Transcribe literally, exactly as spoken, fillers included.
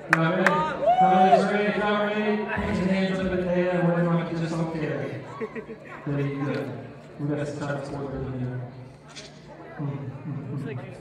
Not ready? Not ready? Not ready? Put your hands up in the air and whatever like you just don't care. Very good. We got to start forward here. Mm-hmm.